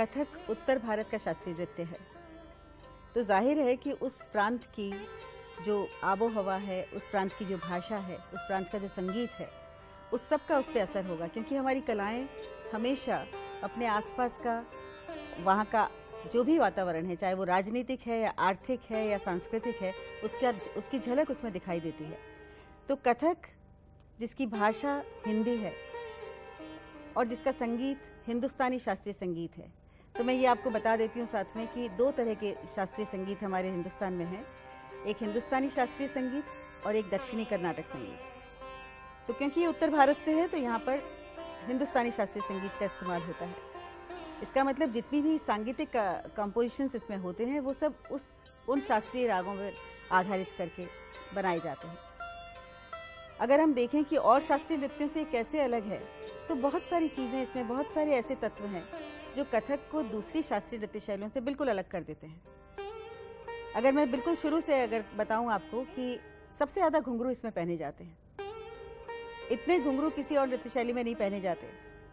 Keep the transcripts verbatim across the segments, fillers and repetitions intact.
कथक उत्तर भारत का शास्त्रीय नृत्य है, तो जाहिर है कि उस प्रांत की जो आबो हवा है, उस प्रांत की जो भाषा है, उस प्रांत का जो संगीत है, उस सब का उस पर असर होगा। क्योंकि हमारी कलाएं हमेशा अपने आसपास का, वहाँ का जो भी वातावरण है, चाहे वो राजनीतिक है या आर्थिक है या सांस्कृतिक है, उसका उसकी झलक उसमें दिखाई देती है। तो कथक जिसकी भाषा हिंदी है और जिसका संगीत हिंदुस्तानी शास्त्रीय संगीत है, तो मैं ये आपको बता देती हूँ साथ में कि दो तरह के शास्त्रीय संगीत हमारे हिंदुस्तान में हैं, एक हिंदुस्तानी शास्त्रीय संगीत और एक दक्षिणी कर्नाटक संगीत। तो क्योंकि ये उत्तर भारत से है तो यहाँ पर हिंदुस्तानी शास्त्रीय संगीत का इस्तेमाल होता है। इसका मतलब जितनी भी सांगीतिक कंपोजिशंस इसमें होते हैं वो सब उस उन शास्त्रीय रागों पर आधारित करके बनाए जाते हैं। अगर हम देखें कि और शास्त्रीय नृत्यों से कैसे अलग है, तो बहुत सारी चीज़ें इसमें, बहुत सारे ऐसे तत्व हैं जो कथक को दूसरी शास्त्रीय नृत्य शैलियों से बिल्कुल अलग कर देते हैं। अगर मैं बिल्कुल शुरू से अगर बताऊं आपको कि सबसे ज़्यादा घुंघरू इसमें पहने जाते हैं, इतने घुंघरू किसी और नृत्य शैली में नहीं पहने जाते।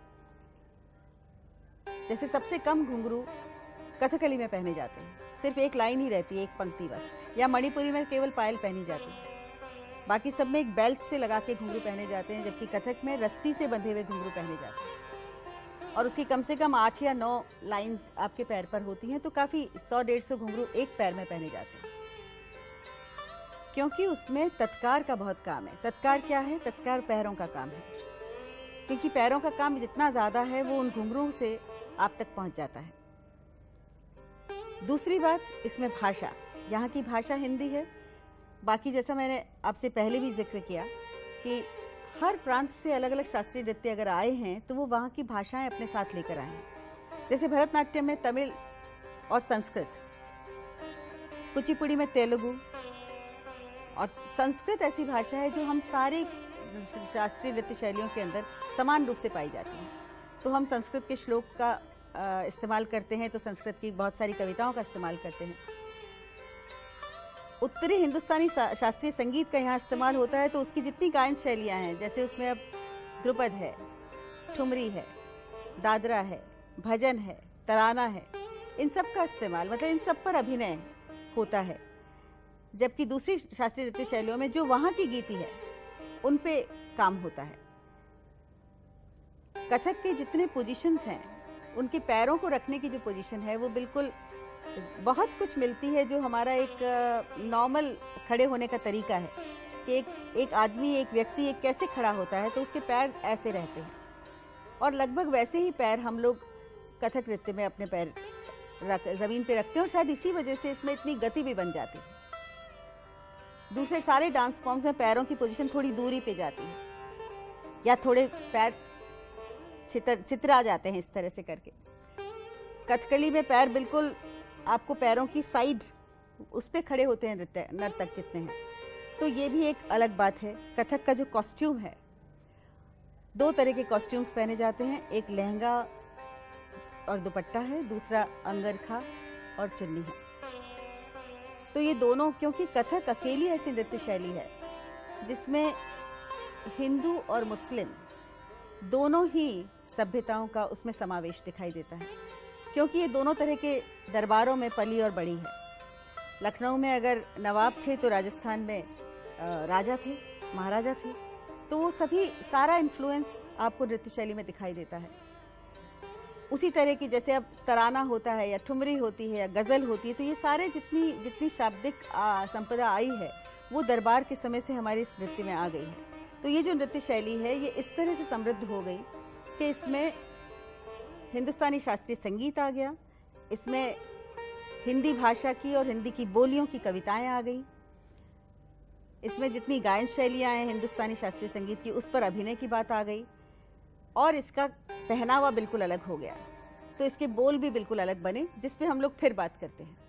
जैसे सबसे कम घुंघरू कथकली में पहने जाते हैं, सिर्फ एक लाइन ही रहती है, एक पंक्ति बस, या मणिपुरी में केवल पायल पहनी जाती है। बाकी सब में एक बेल्ट से लगा के घुंघरू पहने जाते हैं, जबकि कथक में रस्सी से बंधे हुए घुंघरू पहने जाते हैं और उसकी कम से कम आठ या नौ लाइंस आपके पैर पर होती हैं। तो काफ़ी सौ डेढ़ सौ घुंघरू एक पैर में पहने जाते हैं, क्योंकि उसमें तत्कार का बहुत काम है। तत्कार क्या है? तत्कार पैरों का काम है, क्योंकि पैरों का काम जितना ज़्यादा है वो उन घुंघरुओं से आप तक पहुंच जाता है। दूसरी बात, इसमें भाषा, यहाँ की भाषा हिंदी है। बाकी जैसा मैंने आपसे पहले भी जिक्र किया कि हर प्रांत से अलग अलग शास्त्रीय नृत्य अगर आए हैं तो वो वहाँ की भाषाएं अपने साथ लेकर आए हैं। जैसे भरतनाट्यम में तमिल और संस्कृत, कुचिपुड़ी में तेलुगु, और संस्कृत ऐसी भाषा है जो हम सारे शास्त्रीय नृत्य शैलियों के अंदर समान रूप से पाई जाती है। तो हम संस्कृत के श्लोक का इस्तेमाल करते हैं, तो संस्कृत की बहुत सारी कविताओं का इस्तेमाल करते हैं। उत्तरी हिंदुस्तानी शास्त्रीय संगीत का यहाँ इस्तेमाल होता है, तो उसकी जितनी गायन शैलियाँ हैं, जैसे उसमें अब ध्रुपद है, ठुमरी है, दादरा है, भजन है, तराना है, इन सब का इस्तेमाल, मतलब इन सब पर अभिनय होता है। जबकि दूसरी शास्त्रीय नृत्य शैलियों में जो वहाँ की गीति है उन पे काम होता है। कथक के जितने पोजीशंस हैं, उनके पैरों को रखने की जो पोजीशन है वो बिल्कुल बहुत कुछ मिलती है जो हमारा एक नॉर्मल खड़े होने का तरीका है कि एक एक आदमी, एक व्यक्ति एक कैसे खड़ा होता है, तो उसके पैर ऐसे रहते हैं और लगभग वैसे ही पैर हम लोग कथक नृत्य में अपने पैर रख ज़मीन पे रखते हैं, और शायद इसी वजह से इसमें इतनी गति भी बन जाती है। दूसरे सारे डांस फॉर्म्स में पैरों की पोजीशन थोड़ी दूरी पे जाती है या थोड़े पैर छितर छितरा जाते हैं इस तरह से करके। कथकली में पैर बिल्कुल आपको पैरों की साइड उस पे खड़े होते हैं नृत्य नर्तक जितने हैं। तो ये भी एक अलग बात है। कथक का जो कॉस्ट्यूम है, दो तरह के कॉस्ट्यूम्स पहने जाते हैं, एक लहंगा और दुपट्टा है, दूसरा अंगरखा और चुन्नी है। तो ये दोनों, क्योंकि कथक अकेली ऐसी नृत्य शैली है जिसमें हिंदू और मुस्लिम दोनों ही सभ्यताओं का उसमें समावेश दिखाई देता है, क्योंकि ये दोनों तरह के दरबारों में पली और बड़ी है। लखनऊ में अगर नवाब थे तो राजस्थान में राजा थे, महाराजा थे, तो वो सभी सारा इन्फ्लुएंस आपको नृत्य शैली में दिखाई देता है। उसी तरह की जैसे अब तराना होता है या ठुमरी होती है या गज़ल होती है, तो ये सारे जितनी जितनी शाब्दिक संपदा आई है वो दरबार के समय से हमारे इस नृत्य में आ गई है। तो ये जो नृत्य शैली है ये इस तरह से समृद्ध हो गई कि इसमें हिंदुस्तानी शास्त्रीय संगीत आ गया, इसमें हिंदी भाषा की और हिंदी की बोलियों की कविताएं आ गई, इसमें जितनी गायन शैलियाँ हैं हिंदुस्तानी शास्त्रीय संगीत की उस पर अभिनय की बात आ गई, और इसका पहनावा बिल्कुल अलग हो गया। तो इसके बोल भी बिल्कुल अलग बने, जिस पे हम लोग फिर बात करते हैं।